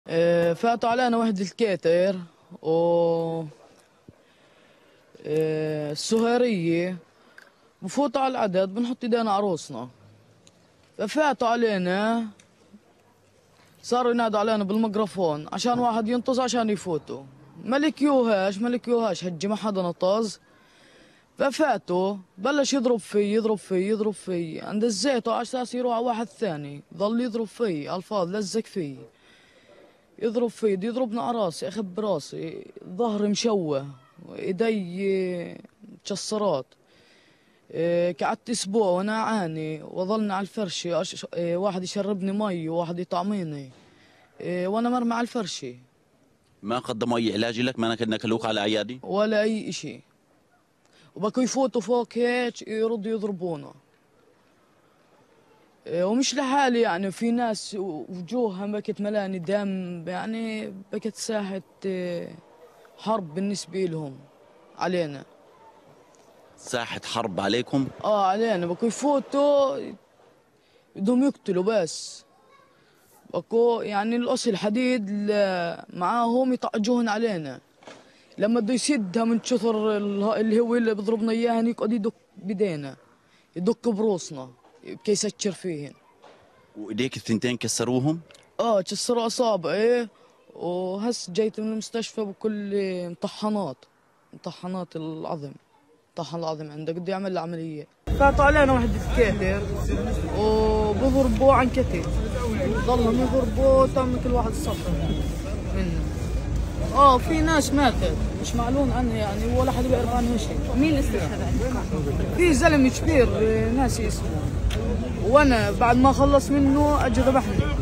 فاتوا علينا وحدة الكيتر و السهيرية، بفوتوا على العدد بنحط ايدينا على روسنا. ففاتوا علينا صاروا ينادوا علينا بالميكروفون عشان واحد ينطز عشان يفوتوا. ملك يوهاش هجي ما حدا نطز. ففاتوا بلش يضرب في عند الزيت على اساس يروح على واحد ثاني، ظل يضرب في الفاظ، لزق في يضرب في يضربنا على راسي، اخب براسي، ظهري مشوه، ايدي مكسرات. قعدت اسبوع وانا اعاني وظلنا على الفرشه، واحد يشربني مي وواحد يطعميني وانا مرمى على الفرشه. ما قدموا اي علاج لك؟ ما نكلوك على عيادي ولا اي اشي، وبكوا يفوتوا فوق هيك يردوا يضربونا. ومش لحالي يعني، في ناس وجوهها بكت ملاني دم، يعني بكت ساحة حرب بالنسبة لهم علينا. ساحة حرب عليكم؟ علينا، بكوا يفوتوا بدهم يقتلوا بس. بكوا يعني القص الحديد معاهم يطعجوهن علينا. لما بده يسدها من كثر اللي هو اللي بيضربنا اياها يقعد يدق بدينا، يدق بروسنا كي يسكر فيهن. وايديك الثنتين كسروهم؟ كسروا اصابعي، وهس جيت من المستشفى بكل مطحنات العظم. طحن العظم عندك بده يعمل له عمليه. فاتوا علينا وحده الكيتر وبضربوا عن كتف، ضلهم يضربوا تم كل واحد صفر منه. في ناس ماتت مش معلوم عنها يعني، ولا حدا بيعرف عنها شيء. مين استشهد عندكم؟ في زلمه كبير ناسي اسمه، وانا بعد ما خلص منه اجى ذبحني.